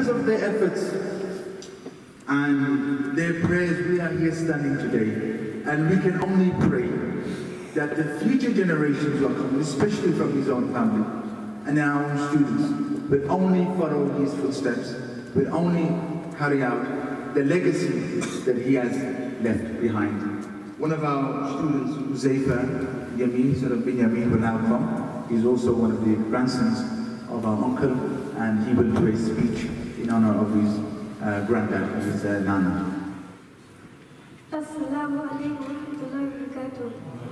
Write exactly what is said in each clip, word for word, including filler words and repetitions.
because of their efforts and their prayers, we are here standing today. And we can only pray that the future generations who are coming, especially from his own family and our own students, will only follow his footsteps, will only carry out the legacy that he has left behind. One of our students, Huzaifa Yamin, son of Binyamin, will now come. He's also one of the grandsons of our uncle, and he will do a speech in honor of his uh, granddad, his uh, Nana. Assalamu alaikum wa rahmatullahi wa barakatuh.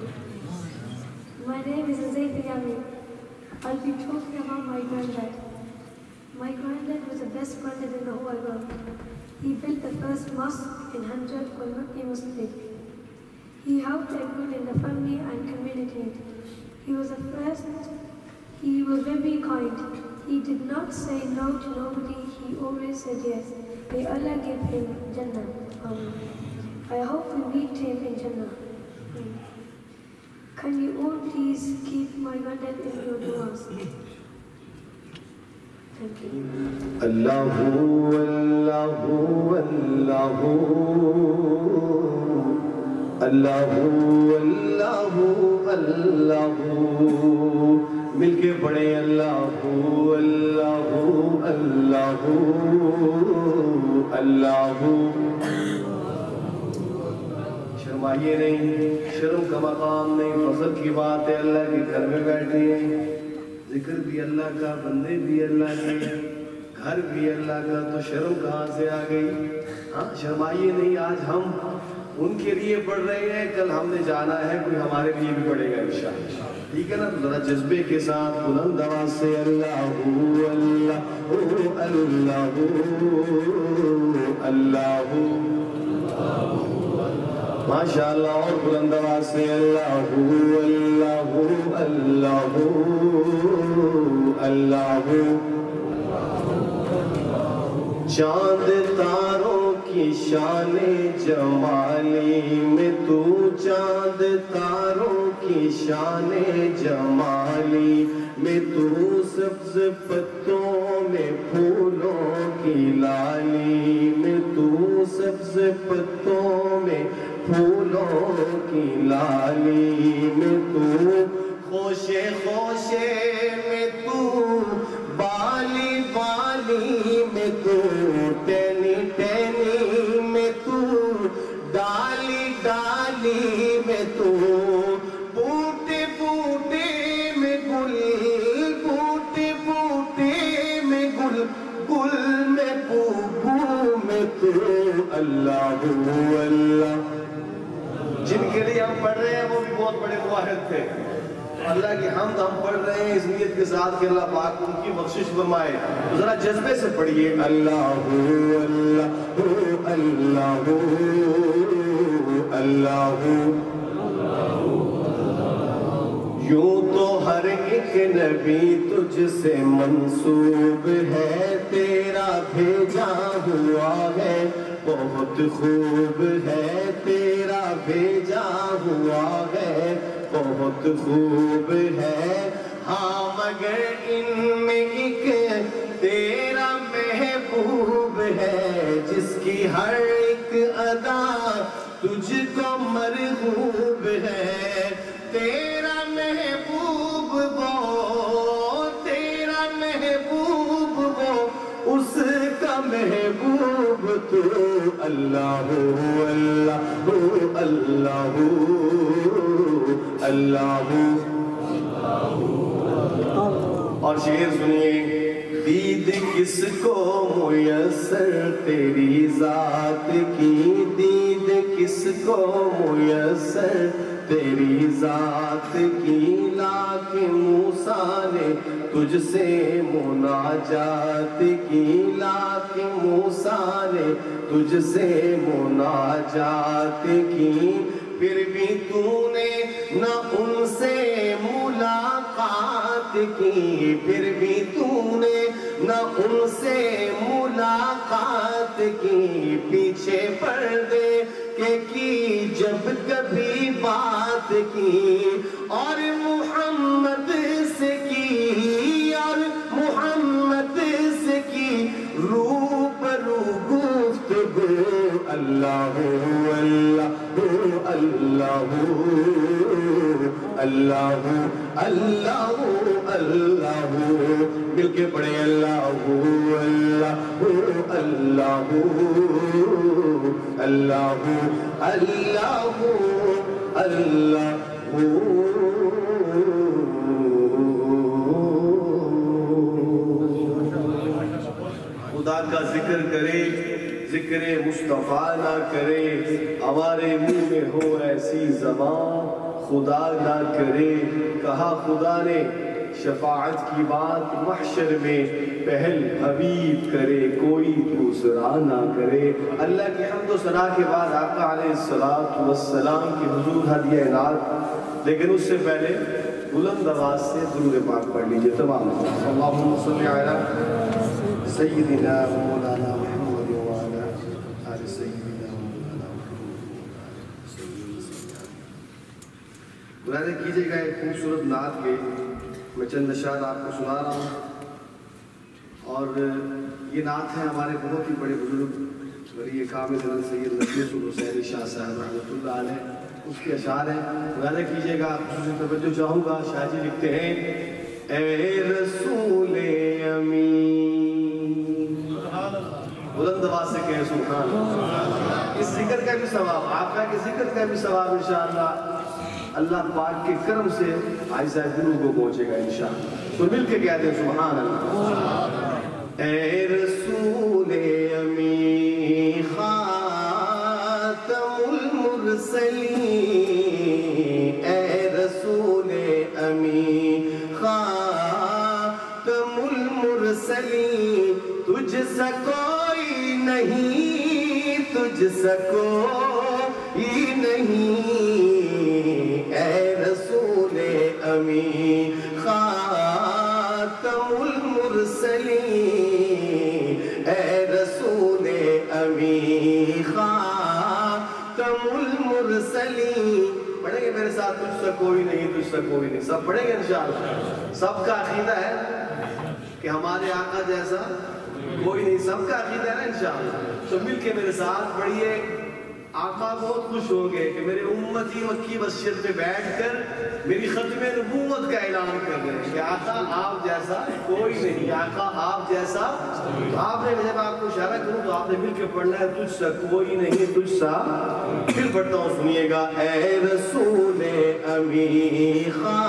My name is Huzaifa Yamin. I'll be talking about my granddad. My granddad was the best granddad in the whole world. He built the first mosque in Hanjat called Makki Masjid. He helped everyone in the family and community. He was the first, he was very kind. He did not say no to nobody, he always said yes. May Allah give him Jannah. Amen. I hope we meet him in Jannah. Amen. Can you all please keep my granddad in your du'as? Thank you. Allahu, Allahu, Allahu, Allahu, Allahu, Allahu, مل کے پڑھیں Allahu, Allahu, Allahu, Allahu. شرمائیے نہیں، شرم کا مقام نہیں، فخر کی بات ہے، اللہ کے گھر میں بیٹھے ہیں، ذکر بھی اللہ کا، بندے بھی اللہ کے، گھر بھی اللہ کا، تو شرم کہاں سے آ گئی؟ ہاں شرمائیے نہیں، آج ہم ان کے لیے پڑھ رہے ہیں، کل ہم نے جانا ہے، کوئی ہمارے لیے بھی پڑھے گا انشاءاللہ، ٹھیک ہے نا؟ ذرا جذبے کے ساتھ بلند آواز سے اللہ اللہ اللہ اللہ ماشاءاللہ، اور بلند آواز سے اللہ اللہ اللہ اللہ. چاند تاروں کی شان جمالی میں تو، چاند تاروں کی شان جمالی میں تو، سبز پتوں میں پھولوں کی لالی میں تو، سبز پتوں میں پھولوں کی لالی میں تو، خوشے خوشے میں تو، بالی بالی میں تو، ٹینی ٹینی میں تو، ڈالی ڈالی میں تو، بوٹے بوٹے میں گل، بوٹے بوٹے میں گل، گل میں بو بو میں تو، اللہ اللہ. جن کے لیے ہم پڑھ رہے ہیں وہ بھی بہت بڑے واحد تھے. اللہ کی حمد ہم پڑھ رہے ہیں اس نیت کے ساتھ کہ اللہ پاک ان کی بخشش فرمائے. تو ذرا جذبے سے پڑھیے اللہ اللہ اللہ اللہ. یوں تو ہر ایک نبی تجھ سے منسوب ہے، تیرا بھیجا ہوا ہے بہت خوب ہے، تیرا بھیجا ہوا ہے بہت خوب ہے. ہاں مگر ان میں ایک تیرا محبوب ہے، جس کی ہر ایک ادا تجھ کو مرغوب ہے. تیرا محبوب وہ، تیرا محبوب وہ، اس کا محبوب تو، اللہ اللہ اللہ اللہ. اور شعر سنیے. دید کس کو میسر تیری ذات کی، دید کس کو میسر تیری ذات کی، لاکھ موسیٰ نے تجھ سے مناجات کی، لاکھ موسیٰ نے تجھ سے مناجات کی، پھر بھی تو نے نہ ان سے ملاقات کی، پھر بھی تو نے نہ ان سے ملاقات کی. پیچھے پردے کے کی جب کبھی بات کی، اور محمد سے کی، اور محمد سے کی روح اللہ اللہ اللہ اللہ اللہ مل کے پڑھیں اللہ اللہ اللہ اللہ اللہ اللہ خدا کا ذکر کرے ذکر مصطفیٰ نہ کرے ہمارے منہ میں ہو ایسی زبان خدا نہ کرے کہا خدا نے شفاعت کی بات محشر میں پہل حبیب کرے کوئی دوسرا نہ کرے اللہ کی حمد و ثنا کے بعد آقا علیہ الصلوۃ والسلام کی حضور ہدیہ عنایت لیکن اس سے پہلے بلند آواز سے درود پاک پڑھ لیجئے تمام اللہم صلی علی سیدنا مولانا محمد وعلا آل سیدنا مولانا ملاحظہ کیجئے گا ایک خوبصورت نعت کے میں چند اشعار آپ کو سنا رہا ہوں اور یہ نعت ہے ہمارے بہت ہی بڑے بزرگ ولی کامل حضرت سید نفیس الحسین شاہ صاحب رحمۃ اللہ علیہ اس کے اشعار ہیں ملاحظہ کیجئے گا خصوصی توجہ چاہوں گا شاہ جی لکھتے ہیں اے رسول امین بلند آواز سے کہیں سبحان اللہ اس ذکر کا بھی ثواب آقا کے ذکر کا بھی ثواب انشاءاللہ اللہ پاک کے کرم سے عائزہ گروہ کو پہنچے گا انشاءاللہ تو مل کے کہتے ہیں سبحان اللہ اے رسول امی خاتم المرسلین اے رسول امی خاتم المرسلین تجھ سا کوئی نہیں تجھ سا کوئی نہیں اے رسول امی خاتم المرسلین اے رسول امی خاتم المرسلین پڑھیں گے میرے ساتھ تجھ سا کوئی نہیں تجھ سا کوئی نہیں سب پڑھیں گے انشاءاللہ سب کا عقیدہ ہے کہ ہمارے آقا جیسا کوئی نہیں سب کا عقیدہ ہے نا انشاءاللہ تو مل کے میرے ساتھ پڑھیے آقا بہت خوش ہوں گے کہ میرے امتی مکی مسجد میں بیٹھ کر میری ختم نبوت کا اعلان کر رہے ہیں کہ آقا آپ جیسا کوئی نہیں آقا آپ جیسا آپ نے جب آپ کو اشارہ کروں تو آپ نے مل کے پڑھنا ہے تجھ سا کوئی نہیں تجھ سا پھر پڑھتا ہوں سنیے گا اے رسول امی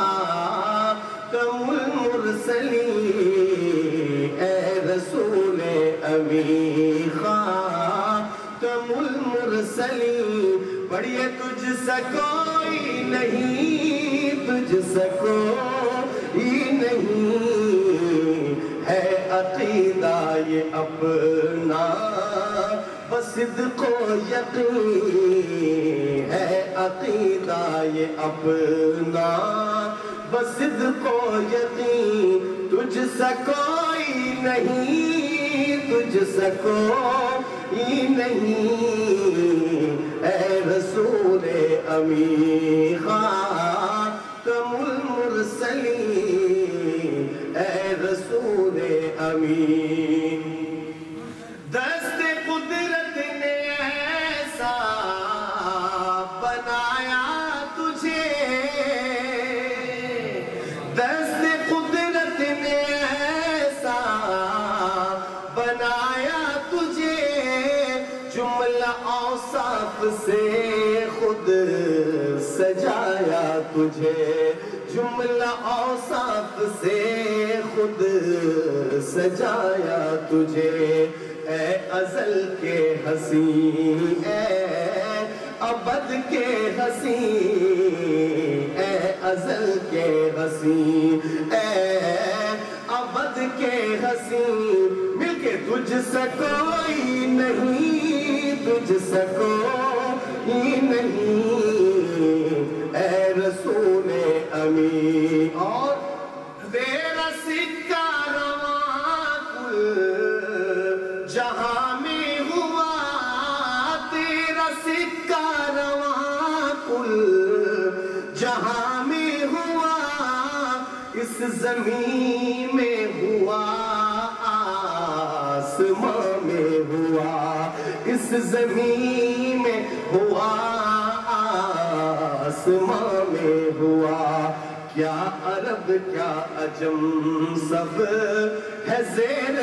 خاتم المرسلین اے رسول امی خاتم المرسلین پڑھئے تجھ سا کوئی نہیں تجھ سا کوئی نہیں ہے عقیدہ یہ اپنا بصدق و یقین ہے عقیدہ یہ اپنا بصدق و یقین تجھ سا کوئی نہیں تجھ سا کوئی نہیں اے رسول امی خاتم المرسلین اے رسول امی دست قدرت نے ایسا بنایا تجھے دست قدرت نے ایسا بنایا تجھے جملہ اوصاف سے خود سجایا تجھے جملہ اوصاف سے خود سجایا تجھے اے ازل کے حسین اے ابد کے حسین اے ازل کے حسین اے ابد کے حسین مل کے تجھ سا کوئی نہیں تجھ سا کوئی نہیں اے رسول امی اور تیرا سکہ رواں کل جہاں میں ہوا تیرا سکہ رواں کل جہاں میں ہوا اس زمین میں ہوا آسمان میں ہوا اس زمین میں ہوا آسمان میں ہوا کیا عرب کیا عجم سب ہے زیر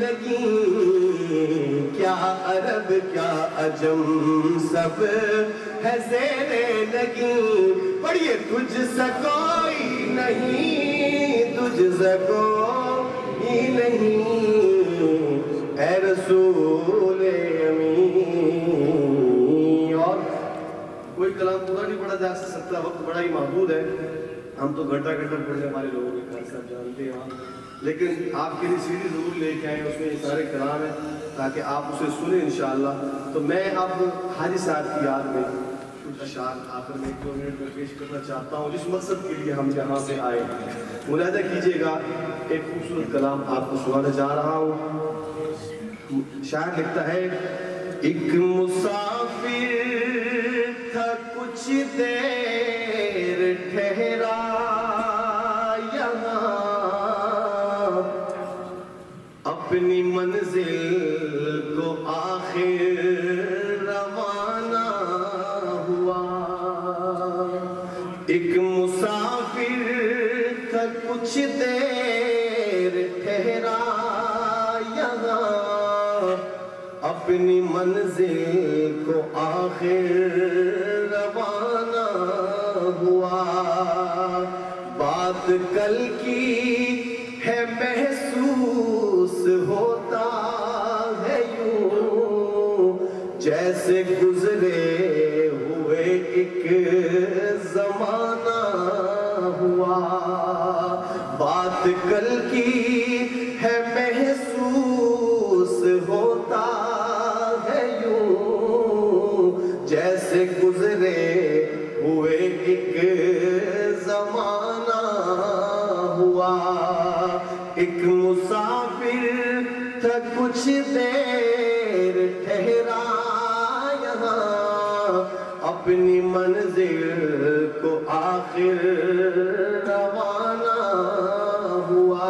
نگین کیا عرب کیا عجم سب ہے زیر نگین پڑھیے تجھ سا کوئی نہیں تجھ سا کوئی نہیں اے رسول امین اور کوئی کلام پورا نہیں پڑھا جا سکتا وقت بڑا ہی محدود ہے ہم تو گھنٹہ گھنٹہ پڑھنے والے لوگوں کے خاص آپ جانتے ہیں لیکن آپ کے لیے سیدھی ضرور لے کے آئیں اس میں یہ سارے کلام ہیں تاکہ آپ اسے سنیں انشاءاللہ تو میں اب حاجی صاحب کی یاد میں کچھ اشعار آخر میں ایک دو منٹ میں پیش کرنا چاہتا ہوں جس مقصد کے لیے ہم یہاں پہ آئے ملاحظہ کیجئے گا ایک خوبصورت کلام آپ کو سنانے جا رہا ہوں شاعر لکھتا ہے ایک مسافر تھا کچھ دیر ٹھہرا یہاں اپنی منزل کو آخر روانہ ہوا ایک مسافر تھا کچھ دیر ٹھہرا یہاں اپنی منزل کو آخر روانہ ہوا بات کل کی ہے محسوس ہوتا ہے یوں جیسے گزرے ہوئے ایک زمانہ ہوا بات کل کی ہے محسوس ہوتا ہے یوں جیسے گزرے ہوئے ایک زمانہ ہوا ایک مسافر تھا کچھ دیر ٹھہرا یہاں اپنی منزل کو آخر روانہ ہوا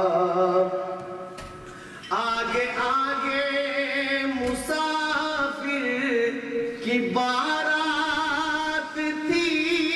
آگے آگے مسافر کی بارات تھی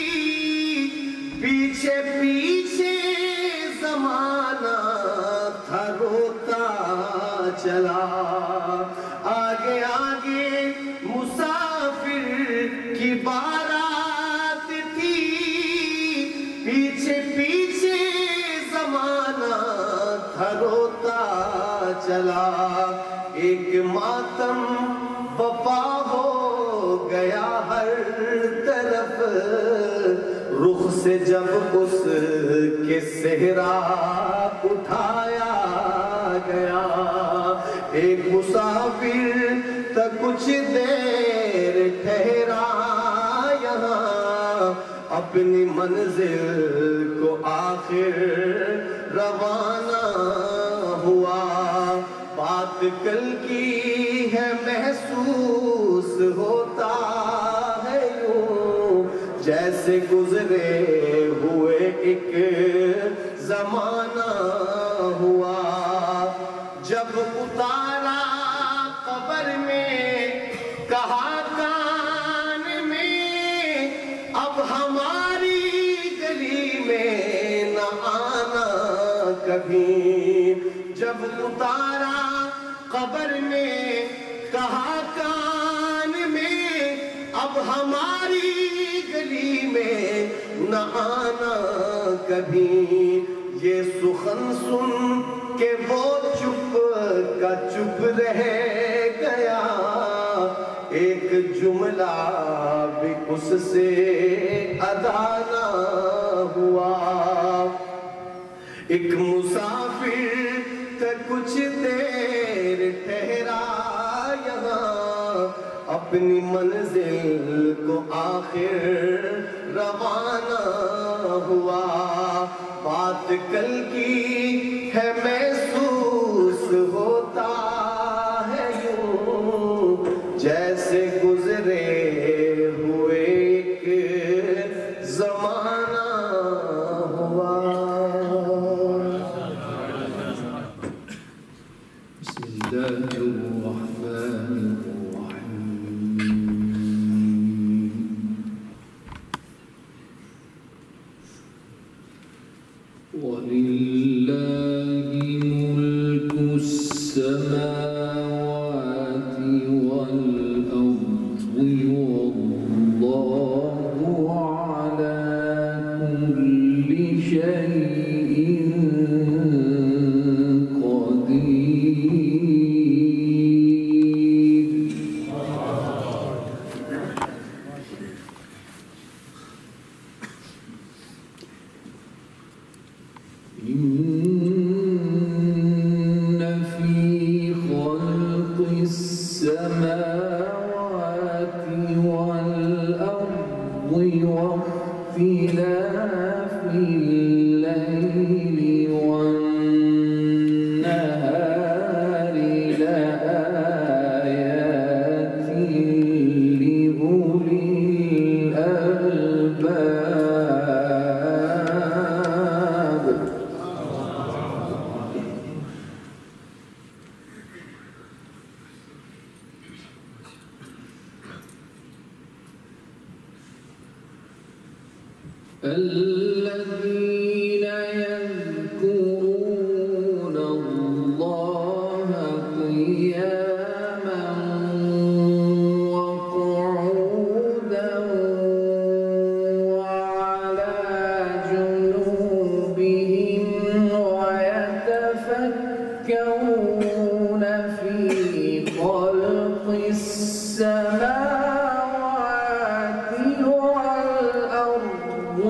پیچھے پیچھے زمانہ تھا روتا چلا آگے آگے مسافر کی بارات تھی پیچھے پیچھے زمانہ تھا روتا چلا ایک ماتم وفا ہو گیا ہر طرف رخ سے جب اس کے صحرا اٹھایا گیا ایک مسافر تھا کچھ دیر ٹھہرا یہاں اپنی منزل کو آخر روانہ ہوا بات کل کی ہے محسوس ہوتا ہے یوں جیسے گزرے ہوئے ایک زمانہ ہوا جب اتارا قبر میں کہا کان میں اب ہماری گلی میں نہ آنا کبھی جب اتارا قبر میں کہا کان میں اب ہماری گلی میں نہ آنا کبھی یہ سخن سن کہ وہ چپ کا چپ رہ گیا ایک جملہ بھی اس سے ادا نہ ہوا ایک مسافر تھا کچھ دیر ٹھہرا یہاں اپنی منزل کو آخر روانہ ہوا بات کل کی ہے محسوس ہوتا ہے یوں جیسے گزرے ہوئے ایک زمانہ ہوا بسم اللہ الرحمن الرحیم السماوات والأرض والله على كل شيء قدير. إن في خلق السماوات والأرض واختلاف الليل والنهار لآيات لأولي الألباب. الذين يذكرون الله قياما وقعودا وعلى جنوبهم ويتفكرون في خلق السماوات والأرض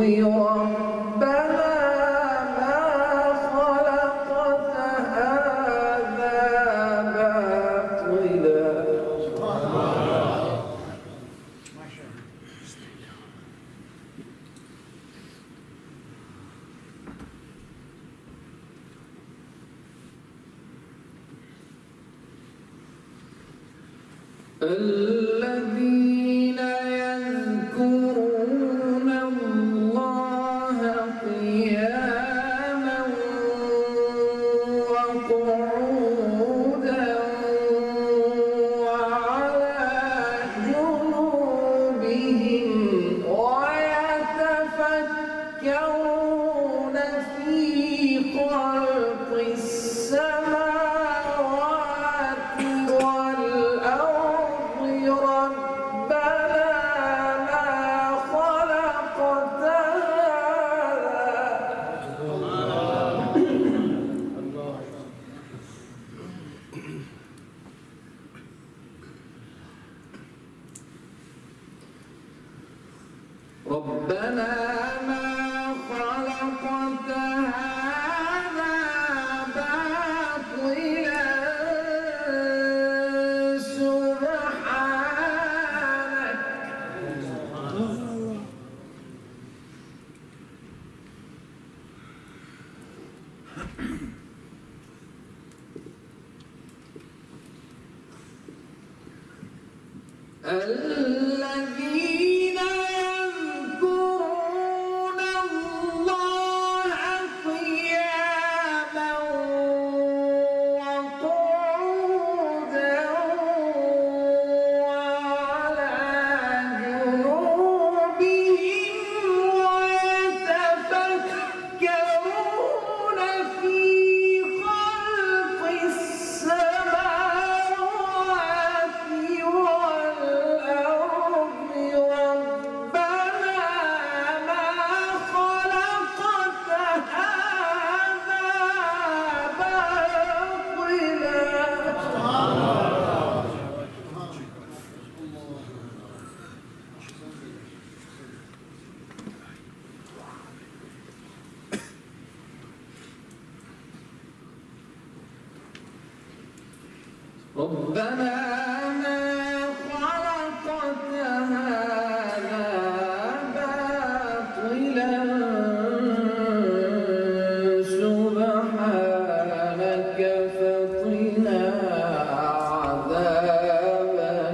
ربنا ما خلقت هذا باطلا. الذين يذكرون الله قياما وقعودا وعلى جنوبهم ويتفكرون في خلق السماوات والأرض ربنا ما خلقت ربنا ما خلقت هذا باطلا سبحانك. الذين يذكرون الله قياما وقعودا وعلى جنوبهم ويتفكرون في خلق السماوات والأرض ربنا ما خلقت هذا باطلا. ربنا ما خلقت هذا باطلا سبحانك فقنا عذاب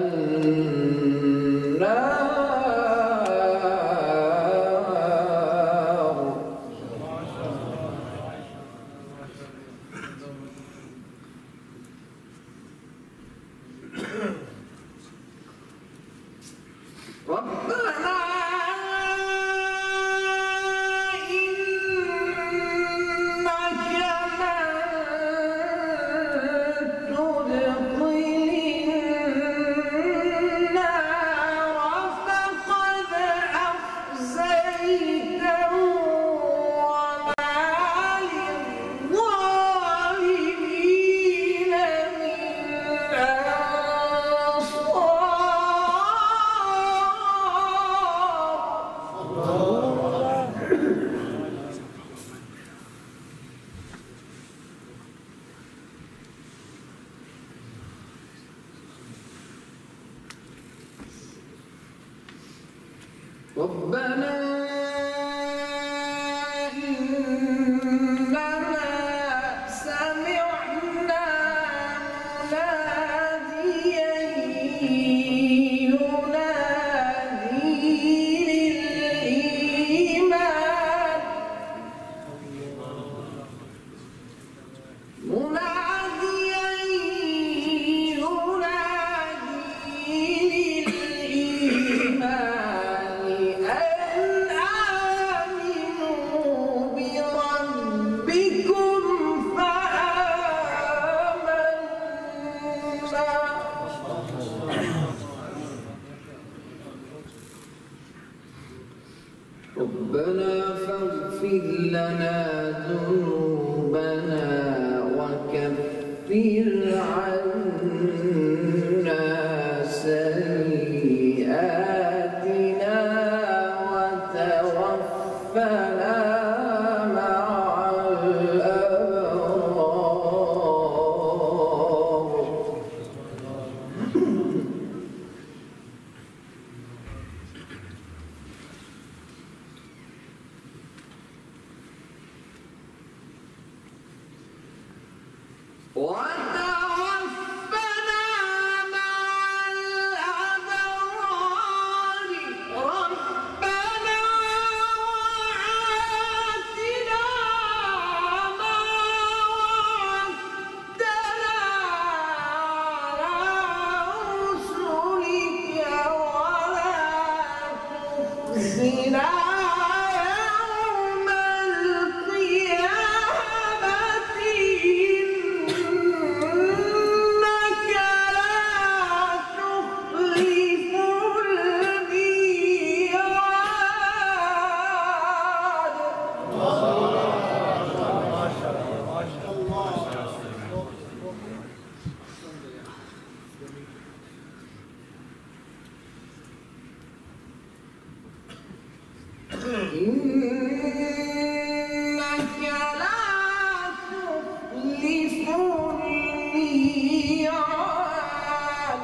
النار. ربنا إنك من تدخل ربنا إننا سمعنا مناديا ينادي للإيمان مناديا ينادي للإيمان أن آمنوا بربكم فآمنا ربنا فاغفر لنا ذنوبنا وكفر عنا سيئاتنا وتوفنا مع الأبرار وتوفنا مع الأبرار ربنا وآتنا ما وعدتنا على رسلك ولا تخزنا يوم القيامة إنك لا تخلف الميعاد إنك لا تخلف الميعاد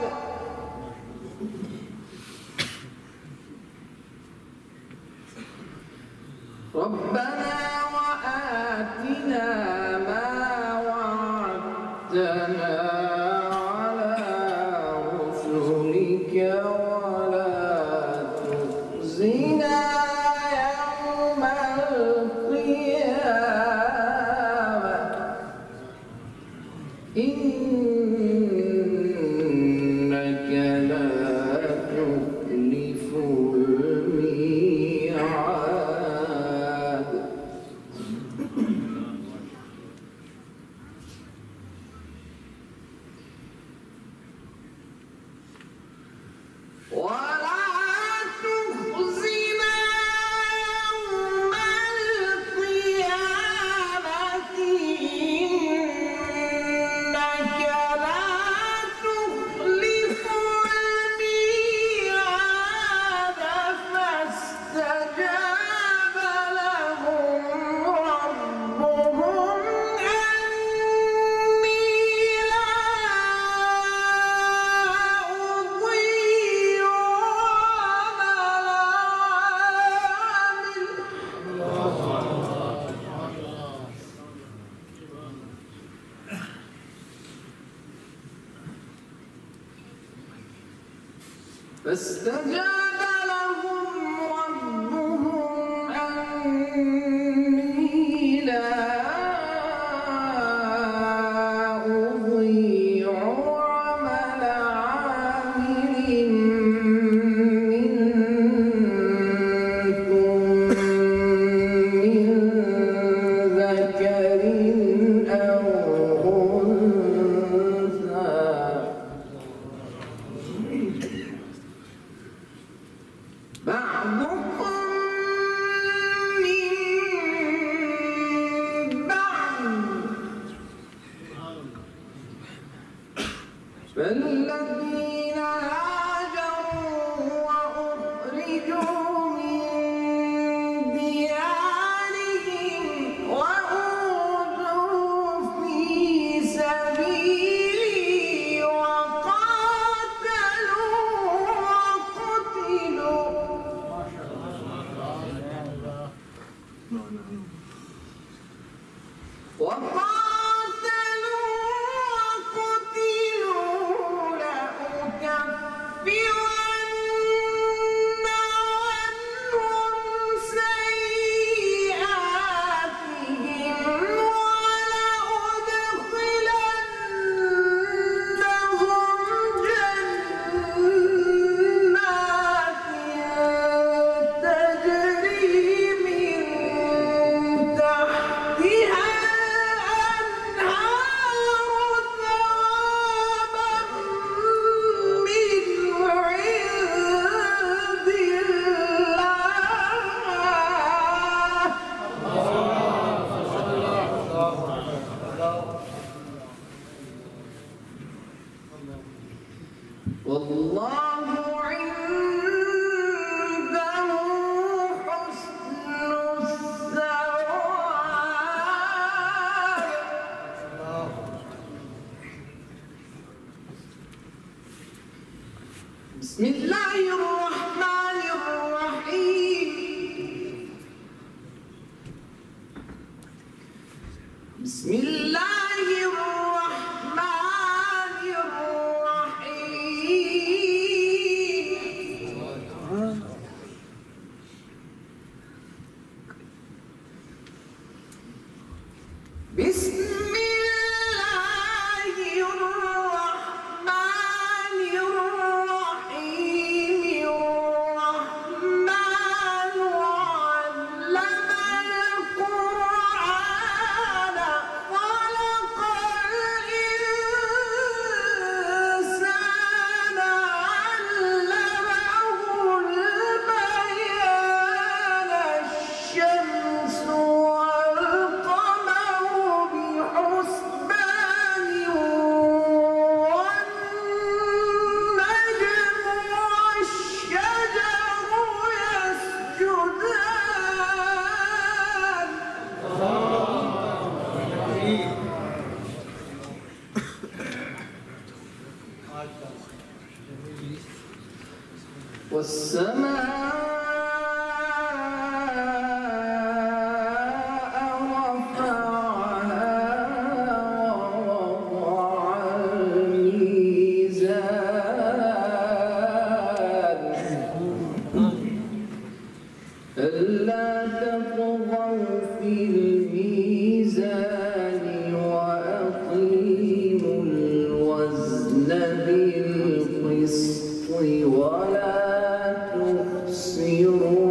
ربنا وآتنا ما وعدتنا على رسلك ولا تخزنا يوم القيامة إنك لا تخلف الميعاد ولا تخزنا يوم القيامة إنك لا تخلف الميعاد فاستجاب لهم ربهم أني لا أضيع فاستجاب لهم ربهم أني لا أضيع عمل عامل منكم من ذكر أو أنثى بعضكم من بعض فالذين هاجروا وأخرجوا من ديارهم وأوذوا في سبيلي وقاتلوا وقتلوا والله عنده حسن الثواب. بسم الله الرحمن الرحيم. بسم الله الرحمن الرحيم. بسم الله الرحمن الرحيم. الرحمن علم القرآن خلق الإنسان علمه البيان. الشمس والقمر بحسبان والنجم والشجر يسجدان. والسماء رفعها ووضع الميزان. ألا تطغوا في الميزان وأقيموا الوزن بالقسط ولا تخسروا